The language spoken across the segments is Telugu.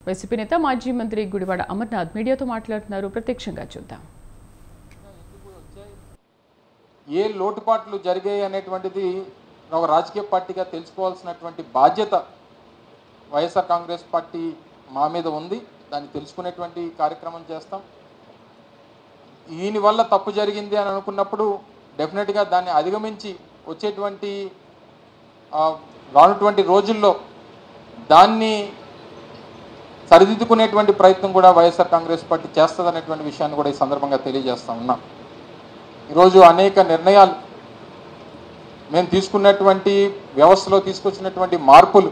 వైసీపీ నేత మాజీ మంత్రి గుడివాడ అమర్నాథ్ మీడియాతో మాట్లాడుతున్నారు. ప్రత్యక్షంగా చూద్దాం. ఏ లోటుపాట్లు జరిగాయి అనేటువంటిది ఒక రాజకీయ పార్టీగా తెలుసుకోవాల్సినటువంటి బాధ్యత వైఎస్ఆర్ కాంగ్రెస్ పార్టీ మా మీద ఉంది. దాన్ని తెలుసుకునేటువంటి కార్యక్రమం చేస్తాం. ఈయన వల్ల తప్పు జరిగింది అని అనుకున్నప్పుడు డెఫినెట్గా దాన్ని అధిగమించి వచ్చేటువంటి రానున్నటువంటి రోజుల్లో దాన్ని సరిదిద్దుకునేటువంటి ప్రయత్నం కూడా వైఎస్ఆర్ కాంగ్రెస్ పార్టీ చేస్తుందనేటువంటి విషయాన్ని కూడా ఈ సందర్భంగా తెలియజేస్తా ఉన్నాం. ఈరోజు అనేక నిర్ణయాలు మేము తీసుకున్నటువంటి వ్యవస్థలో తీసుకొచ్చినటువంటి మార్పులు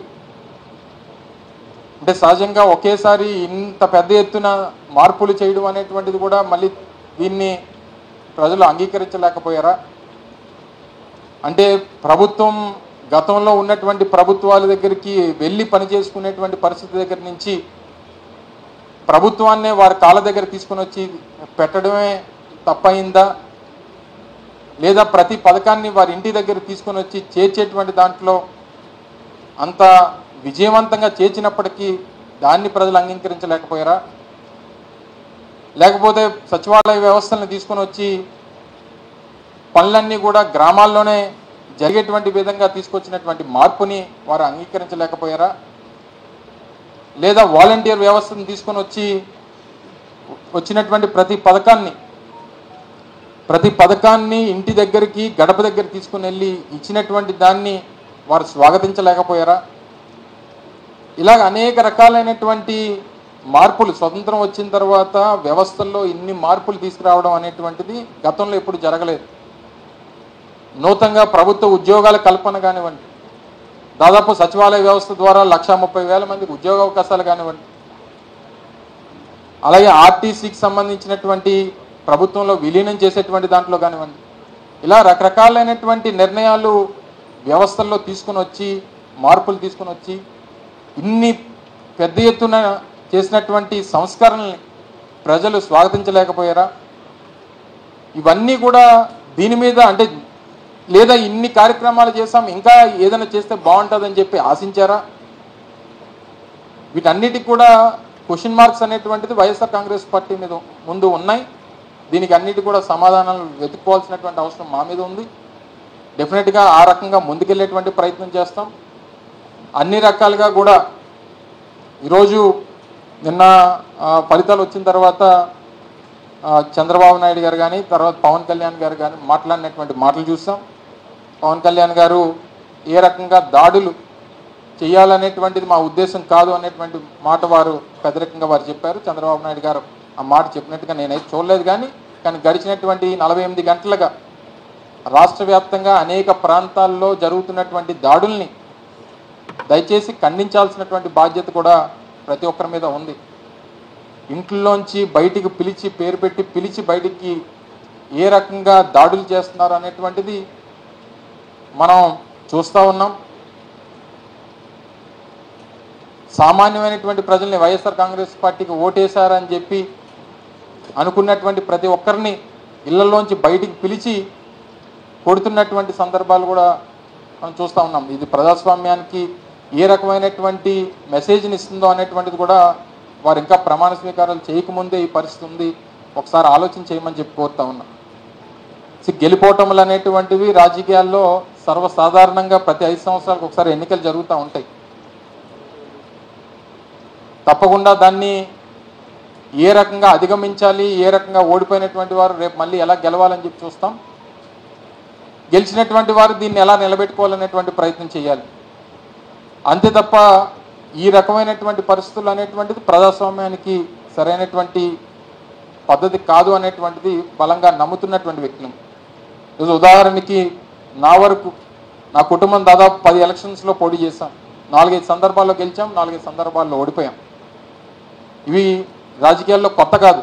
అంటే సహజంగా ఒకేసారి ఇంత పెద్ద ఎత్తున మార్పులు చేయడం అనేటువంటిది కూడా మళ్ళీ దీన్ని ప్రజలు అంగీకరించలేకపోయారా? అంటే ప్రభుత్వం గతంలో ఉన్నటువంటి ప్రభుత్వాల దగ్గరికి వెళ్ళి పనిచేసుకునేటువంటి పరిస్థితి దగ్గర నుంచి ప్రభుత్వాన్నే వారి కాళ్ళ దగ్గర తీసుకుని వచ్చి పెట్టడమే తప్పయిందా, లేదా ప్రతి పథకాన్ని వారి ఇంటి దగ్గర తీసుకొని వచ్చి చేర్చేటువంటి దాంట్లో అంత విజయవంతంగా చేర్చినప్పటికీ దాన్ని ప్రజలు అంగీకరించలేకపోయారా? లేకపోతే సచివాలయ వ్యవస్థలను తీసుకొని వచ్చి పనులన్నీ కూడా గ్రామాల్లోనే జరిగేటువంటి విధంగా తీసుకొచ్చినటువంటి మార్పుని వారు అంగీకరించలేకపోయారా? లేదా వాలంటీర్ వ్యవస్థను తీసుకొని వచ్చినటువంటి ప్రతి పథకాన్ని ఇంటి దగ్గరికి గడప దగ్గర తీసుకుని వెళ్ళి ఇచ్చినటువంటి దాన్ని వారు స్వాగతించలేకపోయారా? ఇలాగ అనేక రకాలైనటువంటి మార్పులు స్వతంత్రం వచ్చిన తర్వాత వ్యవస్థల్లో ఇన్ని మార్పులు తీసుకురావడం అనేటువంటిది గతంలో ఎప్పుడు జరగలేదు. నూతనంగా ప్రభుత్వ ఉద్యోగాల కల్పన కానివ్వండి, దాదాపు సచివాలయ వ్యవస్థ ద్వారా 1,30,000 మందికి ఉద్యోగ అవకాశాలు కానివ్వండి, అలాగే ఆర్టీసీకి సంబంధించినటువంటి ప్రభుత్వంలో విలీనం చేసేటువంటి దాంట్లో కానివ్వండి, ఇలా రకరకాలైనటువంటి నిర్ణయాలు వ్యవస్థల్లో తీసుకుని వచ్చి మార్పులు తీసుకుని వచ్చి ఇన్ని పెద్ద ఎత్తున చేసినటువంటి సంస్కరణల్ని ప్రజలు స్వాగతించలేకపోయారా? ఇవన్నీ కూడా దీని మీద అంటే లేదా ఇన్ని కార్యక్రమాలు చేసాం ఇంకా ఏదైనా చేస్తే బాగుంటుందని చెప్పి ఆశించారా? వీటన్నిటికి కూడా క్వశ్చన్ మార్క్స్ అనేటువంటిది వైఎస్ఆర్ కాంగ్రెస్ పార్టీ మీద ముందు ఉన్నాయి. దీనికి అన్నిటి కూడా సమాధానాలు వెతుక్కోవాల్సినటువంటి అవసరం మా మీద ఉంది. డెఫినెట్గా ఆ రకంగా ముందుకెళ్ళేటువంటి ప్రయత్నం చేస్తాం. అన్ని రకాలుగా కూడా ఈరోజు నిన్న ఫలితాలు వచ్చిన తర్వాత చంద్రబాబు నాయుడు గారు కానీ తర్వాత పవన్ కళ్యాణ్ గారు కానీ మాట్లాడినటువంటి మాటలు చూస్తాం. పవన్ కళ్యాణ్ గారు ఏ రకంగా దాడులు చేయాలనేటువంటిది మా ఉద్దేశం కాదు అనేటువంటి మాట వారు పెద్దరికంగా వారు చెప్పారు. చంద్రబాబు నాయుడు గారు ఆ మాట చెప్పినట్టుగా నేనైతే చూడలేదు. కానీ గడిచినటువంటి 48 గంటలుగా రాష్ట్ర వ్యాప్తంగా అనేక ప్రాంతాల్లో జరుగుతున్నటువంటి దాడుల్ని దయచేసి ఖండించాల్సినటువంటి బాధ్యత కూడా ప్రతి ఒక్కరి మీద ఉంది. ఇంట్లోంచి బయటికి పిలిచి పేరు పెట్టి పిలిచి బయటికి ఏ రకంగా దాడులు చేస్తున్నారు అనేటువంటిది మనం చూస్తూ ఉన్నాం. సామాన్యమైనటువంటి ప్రజల్ని వైఎస్ఆర్ కాంగ్రెస్ పార్టీకి ఓటేశారని చెప్పి అనుకున్నటువంటి ప్రతి ఒక్కరిని ఇళ్లలోంచి బయటికి పిలిచి కొడుతున్నటువంటి సందర్భాలు కూడా మనం చూస్తూ ఉన్నాం. ఇది ప్రజాస్వామ్యానికి ఏ రకమైనటువంటి మెసేజ్ని ఇస్తుందో అనేటువంటిది కూడా వారు ఇంకా ప్రమాణ స్వీకారాలు చేయకముందే ఈ పరిస్థితి ఉంది. ఒకసారి ఆలోచన చేయమని చెప్పి కోరుతా ఉన్నాం. గెలిపోవటములు అనేటువంటివి రాజకీయాల్లో సర్వసాధారణంగా ప్రతి 5 సంవత్సరాలకు ఒకసారి ఎన్నికలు జరుగుతూ ఉంటాయి. తప్పకుండా దాన్ని ఏ రకంగా అధిగమించాలి, ఏ రకంగా ఓడిపోయినటువంటి వారు రేపు మళ్ళీ ఎలా గెలవాలని చెప్పి చూస్తాం. గెలిచినటువంటి వారు దీన్ని ఎలా నిలబెట్టుకోవాలనేటువంటి ప్రయత్నం చేయాలి. అంతే తప్ప ఈ రకమైనటువంటి పరిస్థితులు అనేటువంటిది ప్రజాస్వామ్యానికి సరైనటువంటి పద్ధతి కాదు అనేటువంటిది బలంగా నమ్ముతున్నటువంటి వ్యక్తులు. ఈరోజు ఉదాహరణకి నా వరకు నా కుటుంబం దాదాపు 10 ఎలక్షన్స్లో పోటీ చేశాం. 4-5 సందర్భాల్లో గెలిచాం, 4-5 సందర్భాల్లో ఓడిపోయాం. ఇవి రాజకీయాల్లో కొత్త కాదు.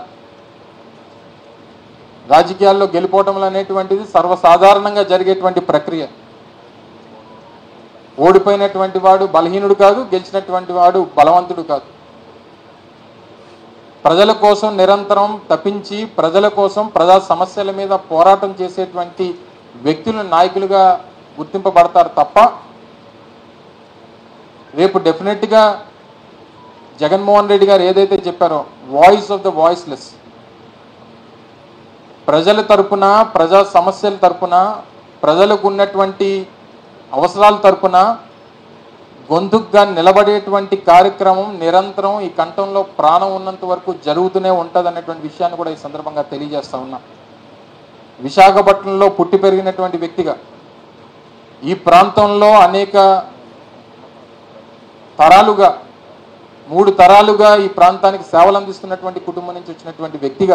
రాజకీయాల్లో గెలిపోవటం అనేటువంటిది సర్వసాధారణంగా జరిగేటువంటి ప్రక్రియ. ఓడిపోయినటువంటి వాడు బలహీనుడు కాదు, గెలిచినటువంటి వాడు బలవంతుడు కాదు. ప్రజల కోసం నిరంతరం తప్పించి ప్రజల కోసం ప్రజా సమస్యల మీద పోరాటం చేసేటువంటి వ్యక్తులు నాయకులుగా గుర్తింపబడతారు తప్ప రేపు డెఫినెట్గా జగన్మోహన్ రెడ్డి గారు ఏదైతే చెప్పారో వాయిస్ ఆఫ్ ద వాయిస్లెస్, ప్రజల తరపున, ప్రజా సమస్యల తరపున, ప్రజలకు ఉన్నటువంటి అవసరాల తరపున గొంతుగ్గా నిలబడేటువంటి కార్యక్రమం నిరంతరం ఈ కంఠంలో ప్రాణం ఉన్నంత వరకు జరుగుతూనే ఉంటుంది అన్నటువంటి విషయాన్ని కూడా ఈ సందర్భంగా తెలియజేస్తా ఉన్నా. విశాఖపట్నంలో పుట్టి పెరిగినటువంటి వ్యక్తిగా ఈ ప్రాంతంలో అనేక తరాలుగా 3 తరాలుగా ఈ ప్రాంతానికి సేవలు అందిస్తున్నటువంటి కుటుంబం నుంచి వచ్చినటువంటి వ్యక్తిగా,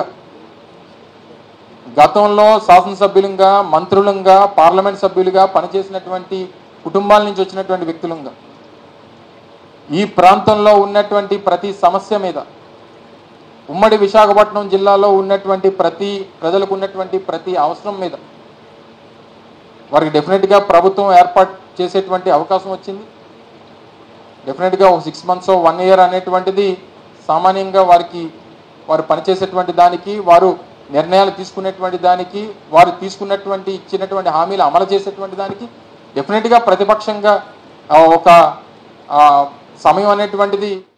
గతంలో శాసనసభ్యులుగా, మంత్రులుగా, పార్లమెంట్ సభ్యులుగా పనిచేసినటువంటి కుటుంబాల నుంచి వచ్చినటువంటి వ్యక్తులుగా ఈ ప్రాంతంలో ఉన్నటువంటి ప్రతి సమస్య మీద, ఉమ్మడి విశాఖపట్నం జిల్లాలో ఉన్నటువంటి ప్రజలకు ఉన్నటువంటి ప్రతి అవసరం మీద వారికి డెఫినెట్గా ప్రభుత్వం ఏర్పాటు చేసేటువంటి అవకాశం వచ్చింది. డెఫినెట్గా 6 months 1 year అనేటువంటిది సామాన్యంగా వారు పనిచేసేటువంటి దానికి, వారు నిర్ణయాలు తీసుకునేటువంటి దానికి, వారు ఇచ్చినటువంటి హామీలు అమలు చేసేటువంటి దానికి డెఫినెట్గా ప్రతిపక్షంగా ఒక సమయం అనేటువంటిది